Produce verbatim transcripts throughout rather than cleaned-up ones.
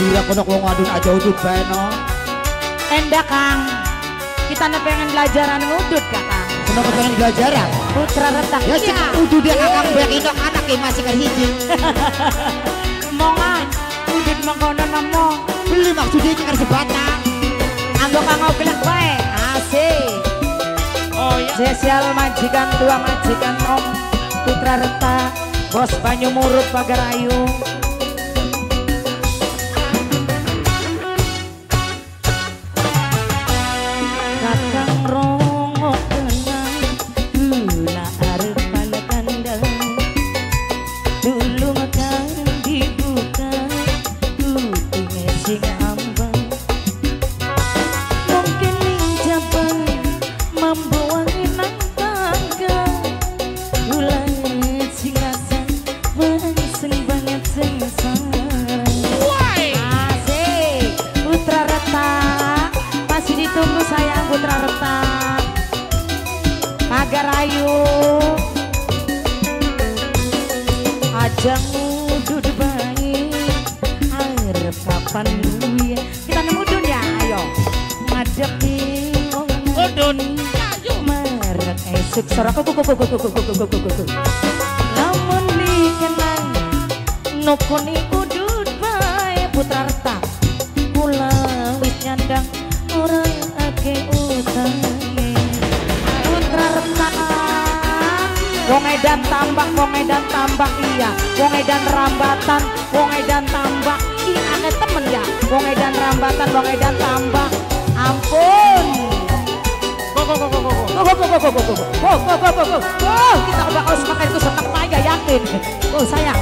dira kono wong adun aja udut bae no. Endah Kang. Kita nih pengen belajaran udut Kang. Kenapa pengen belajaran? Putra retak. Ya sih udut dia kakang bae indok anak e masih kan hiji. Mongan udut mengkono namo. Beli maksudnya iki kan sebatang. Anggo Kang mau bilang bae. Asik. Oh ya. Spesial majikan tua majikan om Putra retak. Bos Banyu Murut Pagarayu. Kakang rongok tenang gula arep palekandang dulu makan dibuka kuping sing ambang mungkin ninjaban membawa nang tangga gula sing asan sing banget sing sarang asik Putra retak masih ditunggu sayang Putra retak Pagarayu ajang udut bayi arep kapan ya kita nemu dun ya ayo ngadepi Udun. Ayo. merek esuk sorak kuku kuku kuku kuku kuku kuku kuku lamun dikenang nukuni udut bayi Putra retak kula wis nyandang orang ake utange Putra retak wong edan tambak wong edan tambak iya wong edan rambatan wong edan tambak ih aneh temen ya wong edan rambatan wong edan tambak ampun Go go go go go. go go go go go go go go go go go go oh kita bakal semakin itu setak paya yakin oh sayang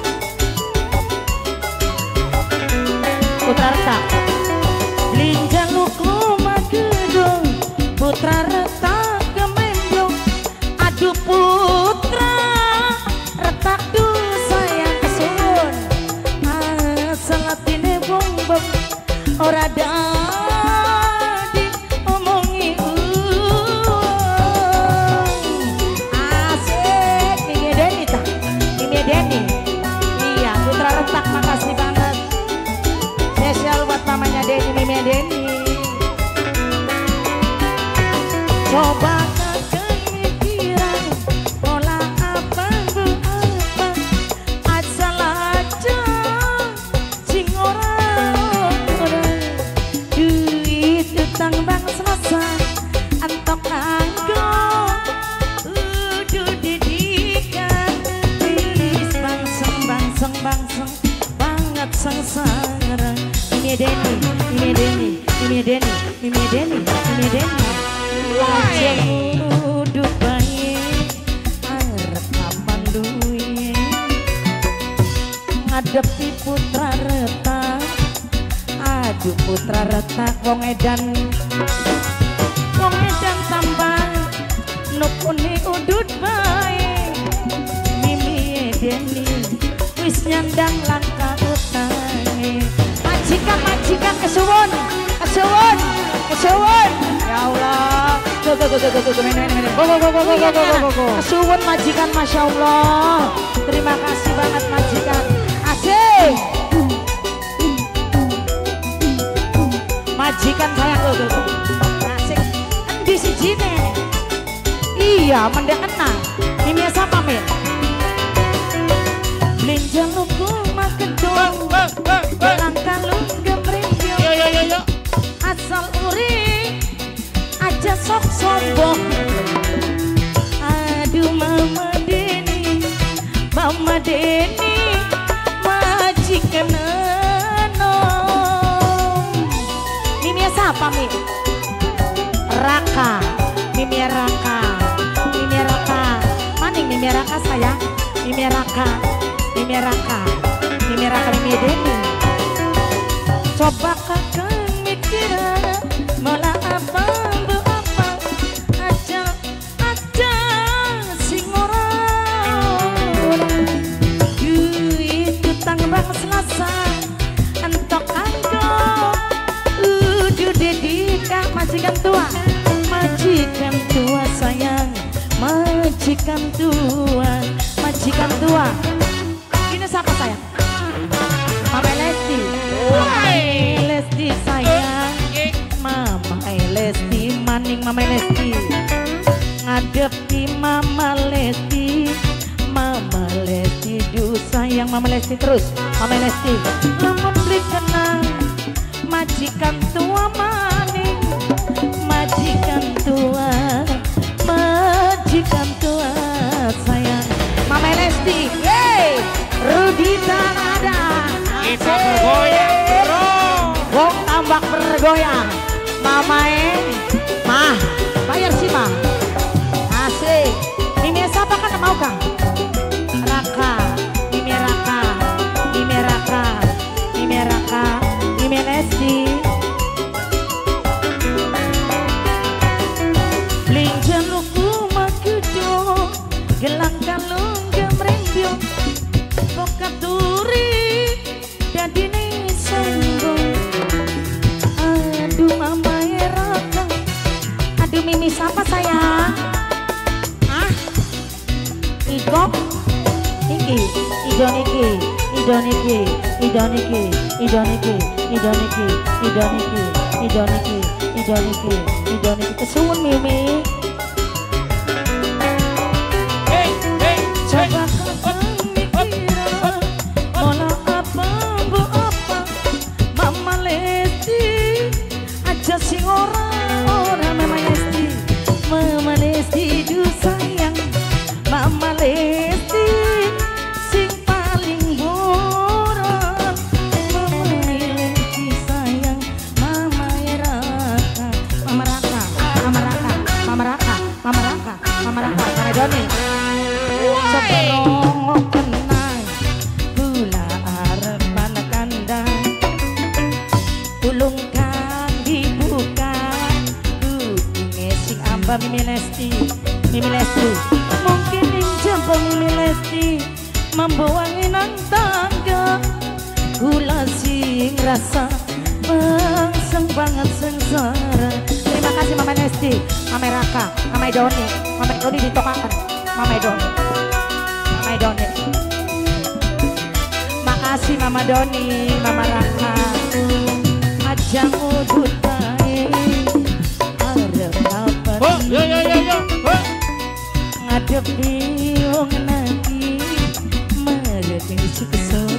Putra retak linjang luku magedong Putra retak gemendong aduh Putra retak du sayang kesun asal atine bombong ora dadi omongi asik ini Deni tak ini Deni iya Putra retak makasih banget spesial buat mamanya Deni Mimi Deni coba kemikiran pola apa bu apa asal aja sing orang duit utang bang selasa antok anggo udah didikan rilis bangseng bangseng bangseng banget sengsara Mimi Deni Mimi Deni Mimi Deni Mimi Deni Mimi Deni ajeng udut bayi arep kapan duwe ngadepi Putra retak aduh Putra retak wong edan wong edan tambah nukuni udut bayi Mimi Deni wis nyandang langkah utange majikan majikan kesuwun kesuwun kesuwun ya Allah go go go go go go mene mene go go go go go go go kesuwun majikan Masya Allah terima kasih banget majikan asik majikan saya go go go asik endi sijine iya mendek kena ini siapa Min blinjang luku magedong langkah lu gemrindyo Yo yo yo yo. asal uri aja sok sombong aduh Mama Deni Mama Deni majikan enom Mimi siapa Mi? Raka Mimi Raka Mimi Raka maning Mimi Raka sayang Mimi Raka Mimi Raka Mimi Raka Mimi Deni coba kakak mikiran malah apa bu apa aja aja sing orang duit utang bang selasa entok anggo udah dedikah majikan tua majikan tua sayang majikan tua majikan tua ini siapa sayang Mama Lesti sayang Mama Lesti terus Mama Lesti lamun beli kenang majikan tua maning majikan tua majikan tua sayang Mama Lesti yeay Rudita ada Kita bergoyang bro. Wong tambak bergoyang Mama eh Mah bayar sih mah asik Mimi siapa kan mau kang Raka Mimi Raka Mimi Raka Mimi Raka Mimi Lesti Bling jeluku makudo gelang kalung gemrembyo bokat duri dadine sombong aduh mama Raka aduh Mimi siapa sayang ah Iko iki idon iki idon iki idon iki idon iki idon iki idon iki idon iki idon iki idon iki kesuwun Mimi Hey, hey, coba hey. kau mikir mola apa bu apa Mama Lesti aja sing ora ora Mama Lesti Mama Lesti du sayang Mama Lesti sing paling boron Mama Lesti sayang Mama Raka Mama Raka Mama Raka Mama Raka Mama Raka Mama Raka Mama Doni seberong kenang gula arep panakandang tulung kang dibuka hubunge sing amba Mimi Lesti Mimi Lesti mungkin ing jempo Mimi Lesti membawangi nang tangga gula sing rasa bangseng banget sengsara terima kasih Mama Lesti Mama Raka Mama Doni Mama Doni ditokakan Mama Doni Mama Doni makasih Mama Doni Mama Raka ajang udut bae arep apa Oh, yo yo yo yo. Oh. ngadepi wong nagi merek isi kesel